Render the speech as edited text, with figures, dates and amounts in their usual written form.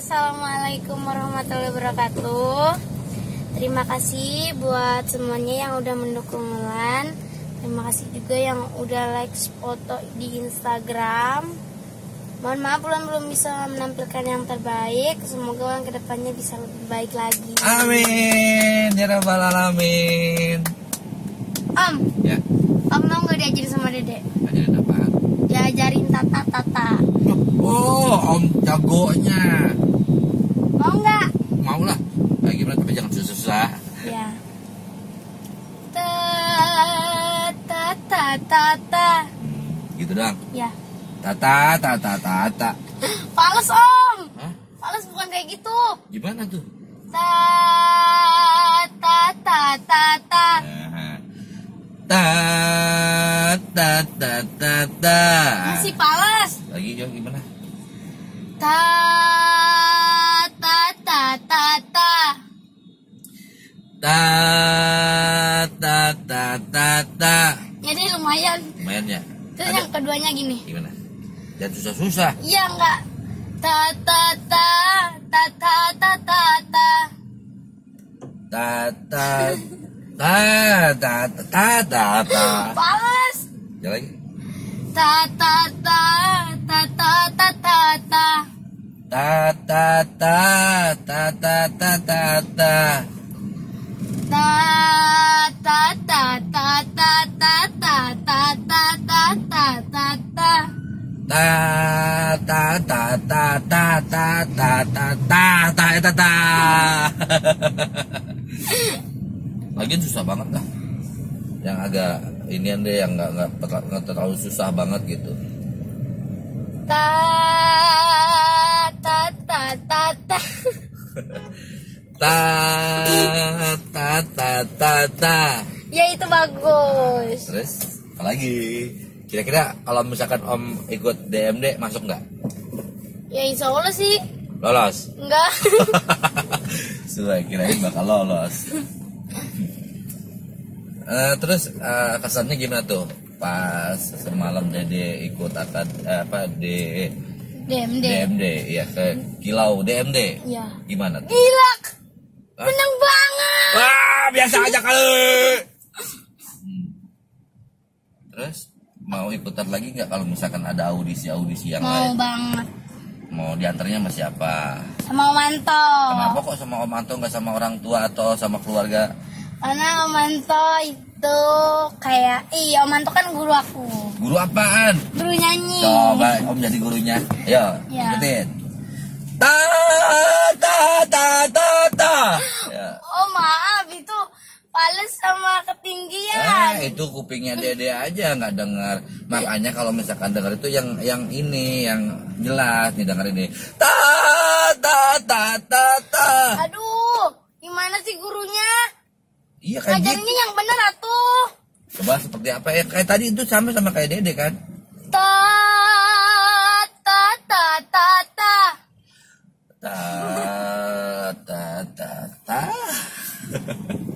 Assalamualaikum warahmatullahi wabarakatuh. Terima kasih buat semuanya yang udah mendukung Mulan. Terima kasih juga yang udah like foto di Instagram. Mohon maaf Mulan belum bisa menampilkan yang terbaik. Semoga Mulan kedepannya bisa lebih baik lagi. Amin ya rabbal alamin. Om, Ya, Om mau nggak diajarin sama Dede? ajarin apa? Diajarin tata-tata. Oh, om jagonya. Mau nggak? Mau lah. Kayak gimana tapi jangan susah-susah. Ya. Tata-tata. Gitu doang. Ya. Tata tata tata. Fales Om. Hah? Fales bukan kayak gitu. Gimana tuh? Tata-tata. Ta ta ta ta ta. Masih fales. Lagi jauh gimana? Tata-tata. Ta ta ta ta ta. Jadi lumayan. Lumayan ya. Terus yang keduanya gini. Gimana? Jangan susah-susah. Iya enggak. Tata-tata. Tata-tata. Ta ta ta ta ta ta ta. Fales. Jalan lagi. Tata-tata. Tata-tata. Ta ta ta ta ta ta ta ta. Ta-ta-ta-ta-ta-ta-ta-ta-ta-ta-ta. Ta ta ta ta ta ta ta ta ta ta ta ta. Lagian susah banget lah. Yang agak inian deh, yang nggak terlalu susah banget gitu. Ta-ta-ta-ta. Ta ta ta ta ta. Ya itu bagus. Terus apa lagi? Kira-kira kalau misalkan om ikut DMD masuk nggak? Ya insya Allah sih. Lolos? Enggak. Sudah kirain bakal lolos. Terus kesannya gimana tuh pas semalam Dede ikut DMD. DMD ya ke Kilau DMD? Ya. Gimana tuh? Gila. Hah? Seneng banget. Wah, biasa aja kali. Terus mau ikutan lagi nggak kalau misalkan ada audisi yang Mau lain? banget. Mau diantarnya sama siapa? Sama Om Manto. Kenapa kok sama Om Anto nggak sama orang tua atau sama keluarga? Karena Om Manto itu kayak, iya Om Manto kan guru aku. Guru apaan? Guru nyanyi. Coba Om jadi gurunya. Ayo, Ya. ikutin. Ta ta ta ta ta. Ya. Oh maaf, itu fales sama ketinggian. Itu kupingnya Dede aja nggak dengar. Makanya kalau misalkan dengar itu yang ini yang jelas nih, dengar ini. Ta ta ta ta ta. Aduh, gimana sih gurunya? Iya kan gitu. Ngajarinnya yang bener atuh. Coba seperti apa ya? Kayak tadi itu sama kayak Dede kan? Ta ta ta ta ta. Ta ta ta ta.